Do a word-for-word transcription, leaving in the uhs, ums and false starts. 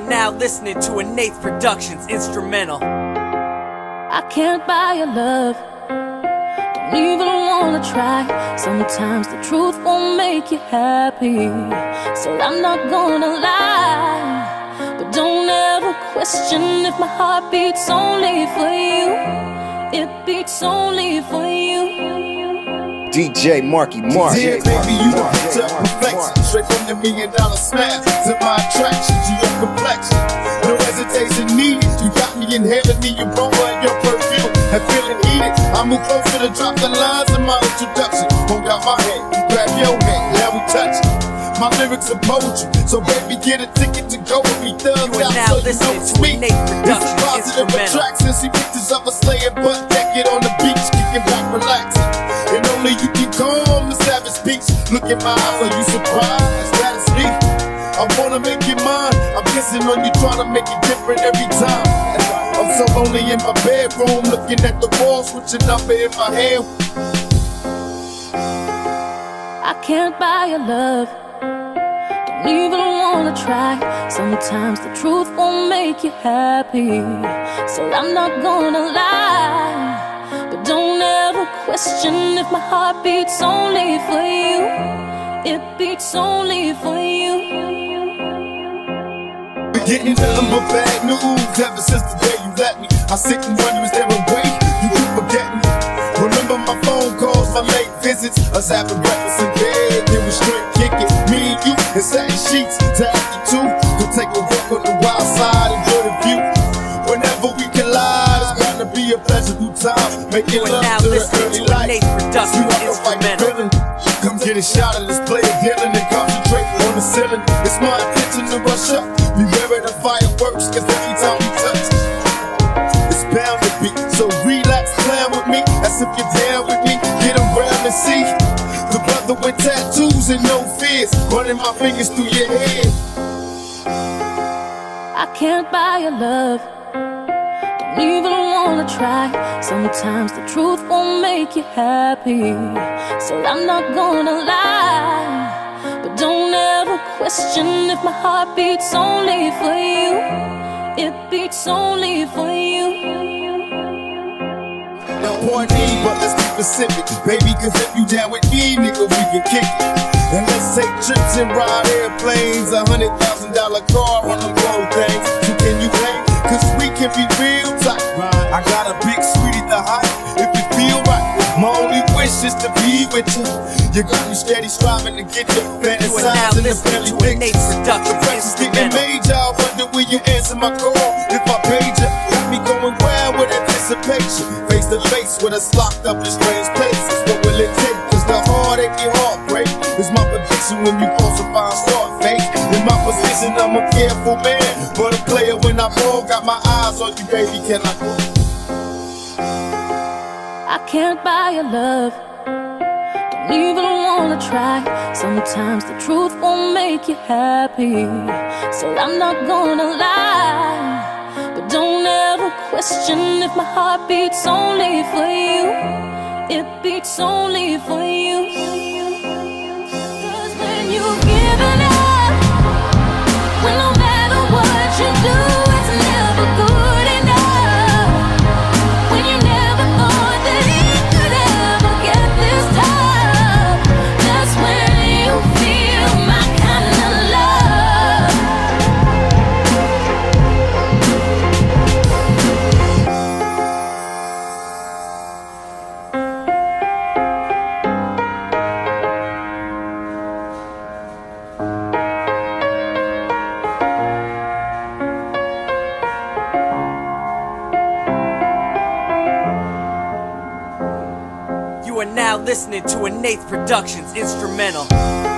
now listening to a Nath Productions instrumental. I can't buy your love, don't even wanna try. Sometimes the truth won't make you happy, so I'm not gonna lie. But don't ever question if my heart beats only for you. It beats only for you. D J Marcy Marc. Yeah, baby, you the picture of perfection. Straight from the million dollar smash to my attraction to your complexion. No hesitation needed. You got me inhaling me, your aroma and your perfume. And feeling heated. I move closer to drop the lines in my introduction. Hold out my hand, grab your hand, now we touch it. My lyrics are poetry, so baby, get a ticket to go with me. Thugs out, now so you know it's me. This is positive attraction. See pictures of us laying butt naked on the beach, kicking back, relaxing. And only you can calm the savage speech. Look at my eyes, are you surprised? That is me. I wanna make you mine. I'm kissing on you, trying to make it different every time. I'm so lonely in my bedroom, looking at the wall, switching number in my hand. I can't buy your love, don't even wanna try. Sometimes the truth won't make you happy, so I'm not gonna lie. But don't ever question if my heart beats only for you. It beats only for you. We're getting nothing but bad news ever since the day you let me. I sit and wonder, is there a way you could forget me? Remember my phone calls, my late visits, us having breakfast in bed, then we straight kicking. Me and you in satin sheets to after two. Go take a walk on the wild side, enjoy the view. Whenever we collide, it's bound to be a pleasurable time. Making love to the early light. You know the fight feeling. Come get a shot of this player dealing and concentrate on the ceiling. It's my intention to rush up. Beware of the fireworks, cause every time we touch, it's bound to be. So relax, plan with me, as if you're down with me. Get around and see the brother with tattoos and no fears, running my fingers through your head. I can't buy your love, don't even wanna try. Sometimes the truth won't make you happy, so I'm not gonna lie. But don't ever question if my heart beats only for you. It beats only for you. Now pardon me, but let's be specific, baby, cause if you down with me, nigga, we can kick it. And let's take trips and ride airplanes, a hundred thousand dollar car on the road things. So can you hang? Cause we can be real tight. I got a big sweetie to hide, if you feel right. My only wish is to be with you. You got me steady striving to get your fantasizing the belly pictures. The pressure's getting major, I wonder will you answer my call if I paid you. Got me going wild with anticipation, face to face with us locked up in strange places. What will it take? Cause the heartache and heartbreak is my prediction when you falsify and start fake. In my position, I'm a careful man, but a player when I ball. Got my eyes on you, baby, can I go? I can't buy your love, don't even wanna try. Sometimes the truth won't make you happy, so I'm not gonna lie. But don't ever question if my heart beats only for you. It beats only for you. Cause when you've given up, when no matter what you do, it's never good enough. When you never thought that it could ever get this tough, that's when you feel my kind of love. You are now listening to a Nath Productions instrumental.